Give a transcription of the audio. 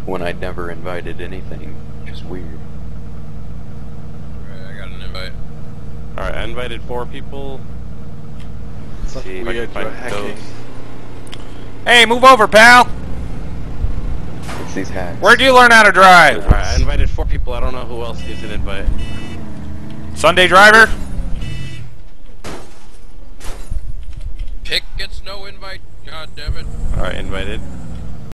when I'd never invited anything. Just weird. Alright, I got an invite. Alright, I invited 4 people. Let's see if I can find those. Hey, move over, pal! It's these hacks. Where'd you learn how to drive? Alright, I invited 4 people. I don't know who else needs an invite. Sunday driver? Pick gets no invite. God damn it. Alright, invited.